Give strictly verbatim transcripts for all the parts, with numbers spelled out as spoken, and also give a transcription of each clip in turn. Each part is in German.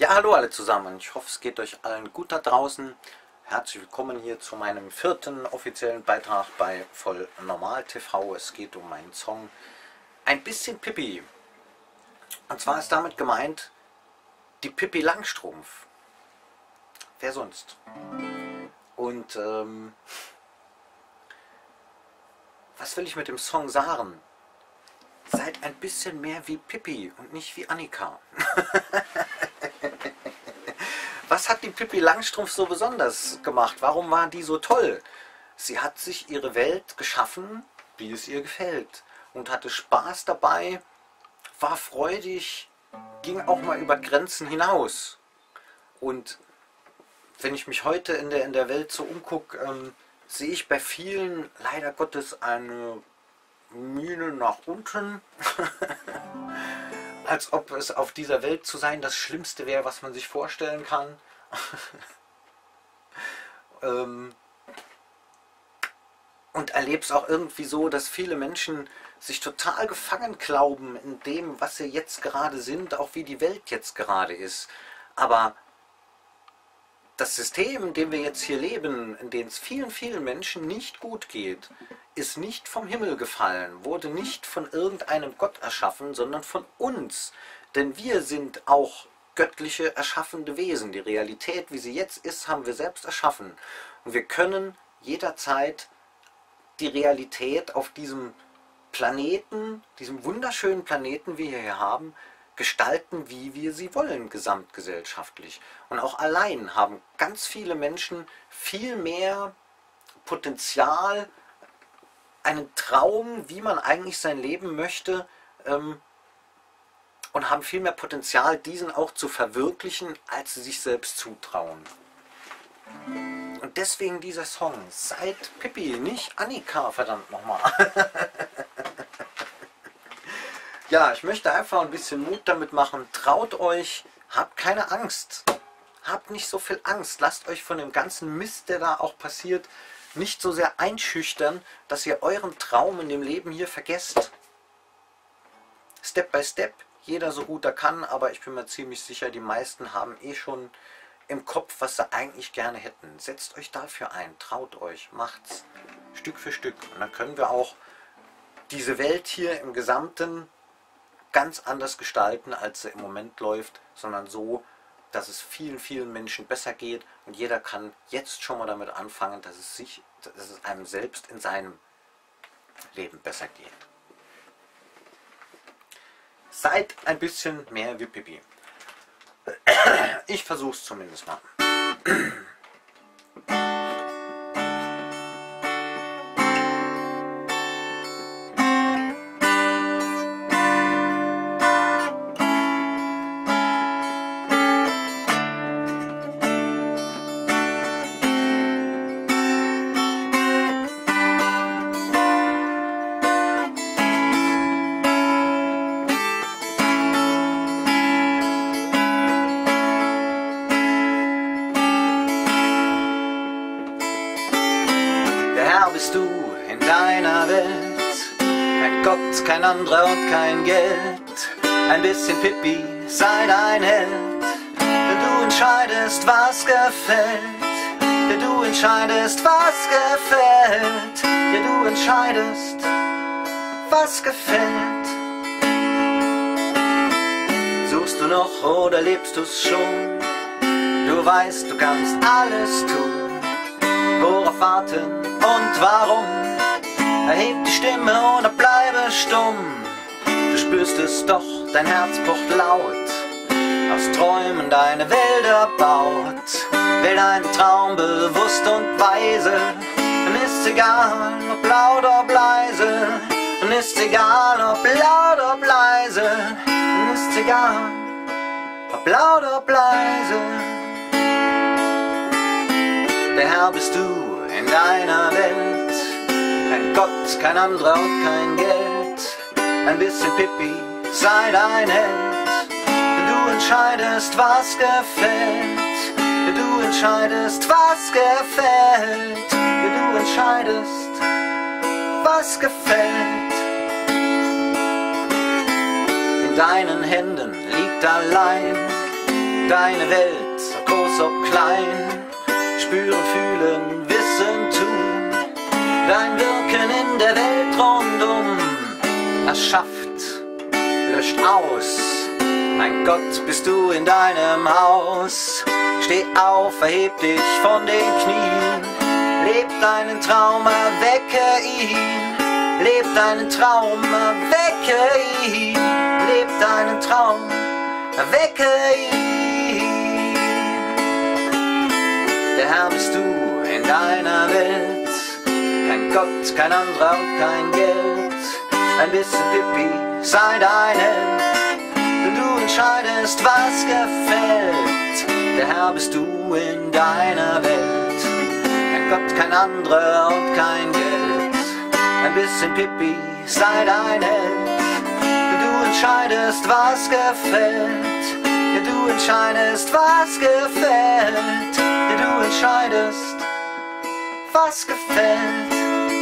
Ja, hallo alle zusammen. Ich hoffe, es geht euch allen gut da draußen. Herzlich willkommen hier zu meinem vierten offiziellen Beitrag bei Voll Normal T V. Es geht um meinen Song Ein bisschen Pippi. Und zwar ist damit gemeint die Pippi Langstrumpf. Wer sonst? Und ähm, was will ich mit dem Song sagen? Seid ein bisschen mehr wie Pippi und nicht wie Annika. Was hat die Pippi Langstrumpf so besonders gemacht? Warum war die so toll? Sie hat sich ihre Welt geschaffen, wie es ihr gefällt. Und hatte Spaß dabei, war freudig, ging auch mal über Grenzen hinaus. Und wenn ich mich heute in der, in der Welt so umgucke, ähm, sehe ich bei vielen leider Gottes eine Mühle nach unten. Als ob es auf dieser Welt zu sein das Schlimmste wäre, was man sich vorstellen kann. ähm, und erlebe es auch irgendwie so, dass viele Menschen sich total gefangen glauben in dem, was sie jetzt gerade sind, auch wie die Welt jetzt gerade ist. Aber das System, in dem wir jetzt hier leben, in dem es vielen, vielen Menschen nicht gut geht, ist nicht vom Himmel gefallen, wurde nicht von irgendeinem Gott erschaffen, sondern von uns. Denn wir sind auch göttliche, erschaffende Wesen. Die Realität, wie sie jetzt ist, haben wir selbst erschaffen. Und wir können jederzeit die Realität auf diesem Planeten, diesem wunderschönen Planeten, wie wir hier haben, gestalten, wie wir sie wollen, gesamtgesellschaftlich. Und auch allein haben ganz viele Menschen viel mehr Potenzial, einen Traum, wie man eigentlich sein Leben möchte, ähm, und haben viel mehr Potenzial, diesen auch zu verwirklichen, als sie sich selbst zutrauen. Und deswegen dieser Song, seid Pippi, nicht Annika, verdammt nochmal. Ja, ich möchte einfach ein bisschen Mut damit machen. Traut euch, habt keine Angst. Habt nicht so viel Angst. Lasst euch von dem ganzen Mist, der da auch passiert, nicht so sehr einschüchtern, dass ihr euren Traum in dem Leben hier vergesst. Step by Step, jeder so gut er kann, aber ich bin mir ziemlich sicher, die meisten haben eh schon im Kopf, was sie eigentlich gerne hätten. Setzt euch dafür ein, traut euch, macht's Stück für Stück. Und dann können wir auch diese Welt hier im Gesamten ganz anders gestalten, als sie im Moment läuft, sondern so, dass es vielen, vielen Menschen besser geht und jeder kann jetzt schon mal damit anfangen, dass es, sich, dass es einem selbst in seinem Leben besser geht. Seid ein bisschen mehr wie Pippi. Ich versuche es zumindest mal. Bist du in deiner Welt, kein Gott, kein anderer und kein Geld, ein bisschen Pippi, sei dein Held, denn du entscheidest, was gefällt, denn du entscheidest, was gefällt, ja du entscheidest, was gefällt. Suchst du noch oder lebst du's schon, du weißt, du kannst alles tun, worauf warten und warum? Erheb die Stimme oder bleibe stumm. Du spürst es doch, dein Herz pocht laut. Aus Träumen deine Wälder baut. Wähl deinen Traum bewusst und weise. Dann ist's egal, ob laut ob leise. Dann ist's egal, ob laut ob leise. Dann ist's egal, ob laut ob leise. Der Herr bist du in deiner Welt, kein Gott, kein anderer und kein Geld, ein bisschen Pippi, sei dein Held, denn du entscheidest, was gefällt, denn du entscheidest, was gefällt, denn du entscheidest, was gefällt. In deinen Händen liegt allein Deine Welt, ob groß, ob klein, spüren, fühlen, wissen, tun. Dein Wirken in der Welt rundum erschafft, löscht aus. Mein Gott, bist du in deinem Haus. Steh auf, erheb dich von den Knien. Leb deinen Traum, erwecke ihn. Leb deinen Traum, erwecke ihn. Leb deinen Traum, erwecke ihn. Der Herr bist du in deiner Welt. Kein Gott, kein anderer und kein Geld. Ein bisschen Pipi sei dein Held. Du entscheidest, was gefällt. Der Herr bist du in deiner Welt. Kein Gott, kein anderer und kein Geld. Ein bisschen Pipi sei dein Held. Du entscheidest, was gefällt. Ja, du entscheidest, was gefällt. Ja, du entscheidest, was gefällt.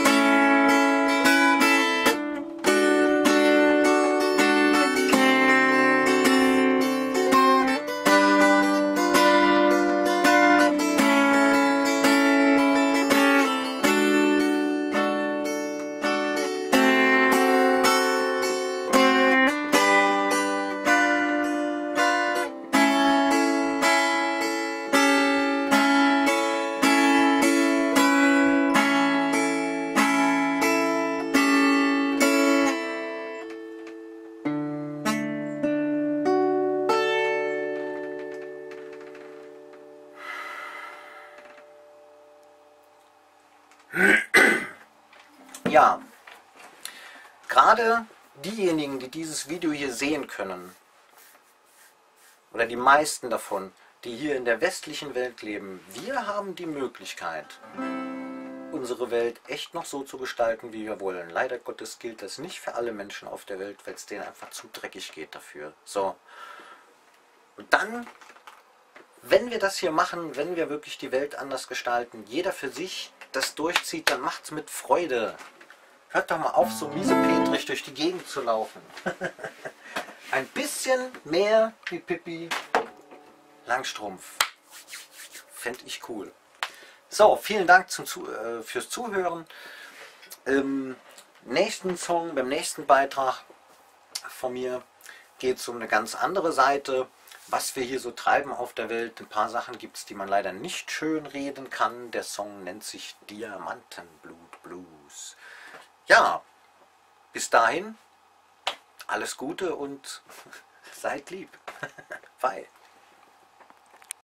Ja, gerade diejenigen, die dieses Video hier sehen können, oder die meisten davon, die hier in der westlichen Welt leben, wir haben die Möglichkeit, unsere Welt echt noch so zu gestalten, wie wir wollen. Leider Gottes gilt das nicht für alle Menschen auf der Welt, weil es denen einfach zu dreckig geht dafür. So. Und dann, wenn wir das hier machen, wenn wir wirklich die Welt anders gestalten, jeder für sich das durchzieht, dann macht's mit Freude. Hört doch mal auf, so miesepetrig durch die Gegend zu laufen. Ein bisschen mehr wie Pippi Langstrumpf. Fände ich cool. So, vielen Dank zum Zu äh, fürs Zuhören. Im nächsten Song, beim nächsten Beitrag von mir geht es um eine ganz andere Seite, was wir hier so treiben auf der Welt. Ein paar Sachen gibt es, die man leider nicht schön reden kann. Der Song nennt sich Diamantenblut Blues. Ja, bis dahin, alles Gute und seid lieb. Bye.